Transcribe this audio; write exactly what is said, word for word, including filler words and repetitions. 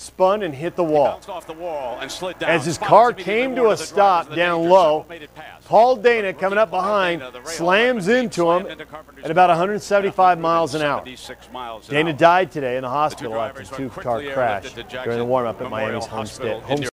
spun and hit the wall. Off the wall and slid down. As his car came to a stop down low, Paul Dana coming up behind slams into him at about one hundred seventy-five miles an hour. Dana died today in the hospital after a two-car crash during the warm-up at Miami's Homestead.